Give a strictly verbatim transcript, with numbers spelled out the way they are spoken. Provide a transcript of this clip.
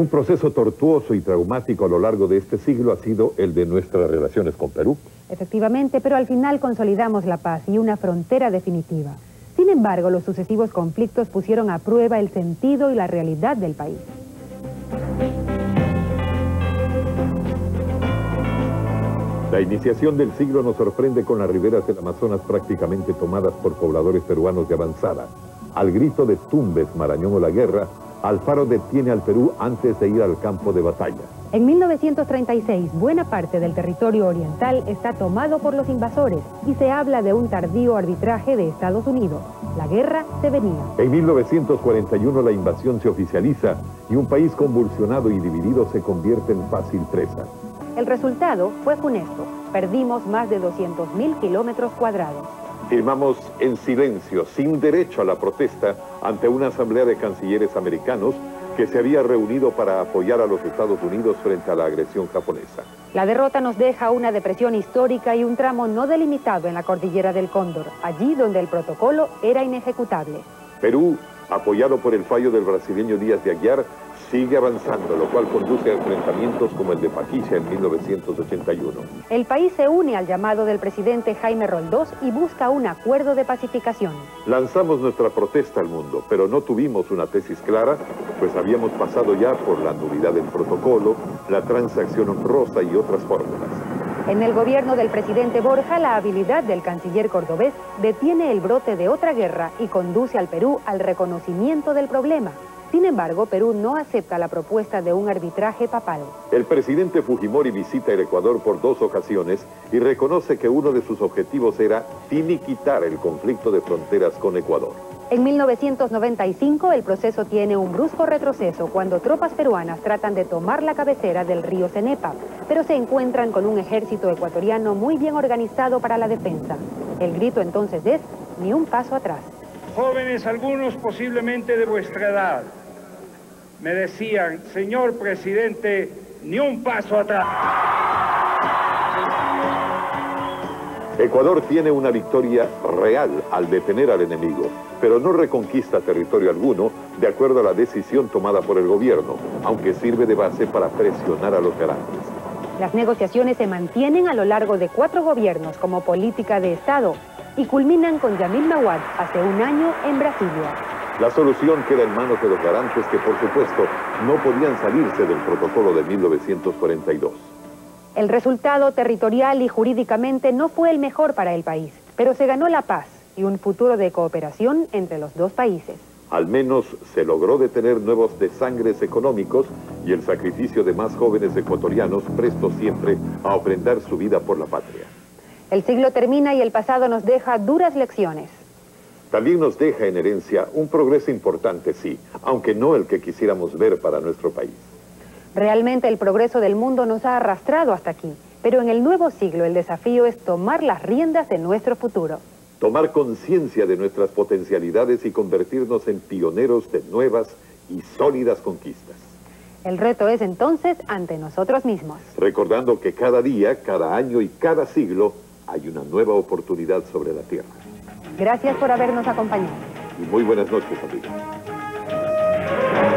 Un proceso tortuoso y traumático a lo largo de este siglo ha sido el de nuestras relaciones con Perú. Efectivamente, pero al final consolidamos la paz y una frontera definitiva. Sin embargo, los sucesivos conflictos pusieron a prueba el sentido y la realidad del país. La iniciación del siglo nos sorprende con las riberas del Amazonas prácticamente tomadas por pobladores peruanos de avanzada. Al grito de Tumbes, Marañón o la guerra, Alfaro detiene al Perú antes de ir al campo de batalla. En mil novecientos treinta y seis, buena parte del territorio oriental está tomado por los invasores y se habla de un tardío arbitraje de Estados Unidos. La guerra se venía. En mil novecientos cuarenta y uno la invasión se oficializa y un país convulsionado y dividido se convierte en fácil presa. El resultado fue funesto. Perdimos más de doscientos mil kilómetros cuadrados. Firmamos en silencio, sin derecho a la protesta, ante una asamblea de cancilleres americanos que se había reunido para apoyar a los Estados Unidos frente a la agresión japonesa. La derrota nos deja una depresión histórica y un tramo no delimitado en la cordillera del Cóndor, allí donde el protocolo era inejecutable. Perú, apoyado por el fallo del brasileño Díaz de Aguiar, sigue avanzando, lo cual conduce a enfrentamientos como el de Paquilla en mil novecientos ochenta y uno. El país se une al llamado del presidente Jaime Roldós y busca un acuerdo de pacificación. Lanzamos nuestra protesta al mundo, pero no tuvimos una tesis clara, pues habíamos pasado ya por la nulidad del protocolo, la transacción honrosa y otras fórmulas. En el gobierno del presidente Borja, la habilidad del canciller cordobés detiene el brote de otra guerra y conduce al Perú al reconocimiento del problema. Sin embargo, Perú no acepta la propuesta de un arbitraje papal. El presidente Fujimori visita el Ecuador por dos ocasiones y reconoce que uno de sus objetivos era finiquitar el conflicto de fronteras con Ecuador. En mil novecientos noventa y cinco, el proceso tiene un brusco retroceso cuando tropas peruanas tratan de tomar la cabecera del río Cenepa, pero se encuentran con un ejército ecuatoriano muy bien organizado para la defensa. El grito entonces es: ni un paso atrás. Jóvenes, algunos posiblemente de vuestra edad, me decían: señor presidente, ni un paso atrás. Ecuador tiene una victoria real al detener al enemigo, pero no reconquista territorio alguno de acuerdo a la decisión tomada por el gobierno, aunque sirve de base para presionar a los garantes. Las negociaciones se mantienen a lo largo de cuatro gobiernos como política de Estado y culminan con Yamil Mahuad hace un año en Brasilia. La solución queda en manos de los garantes que, por supuesto, no podían salirse del protocolo de mil novecientos cuarenta y dos. El resultado territorial y jurídicamente no fue el mejor para el país, pero se ganó la paz y un futuro de cooperación entre los dos países. Al menos se logró detener nuevos desangres económicos y el sacrificio de más jóvenes ecuatorianos prestos siempre a ofrendar su vida por la patria. El siglo termina y el pasado nos deja duras lecciones. También nos deja en herencia un progreso importante, sí, aunque no el que quisiéramos ver para nuestro país. Realmente el progreso del mundo nos ha arrastrado hasta aquí, pero en el nuevo siglo el desafío es tomar las riendas de nuestro futuro. Tomar conciencia de nuestras potencialidades y convertirnos en pioneros de nuevas y sólidas conquistas. El reto es entonces ante nosotros mismos. Recordando que cada día, cada año y cada siglo hay una nueva oportunidad sobre la tierra. Gracias por habernos acompañado. Y muy buenas noches, amigos.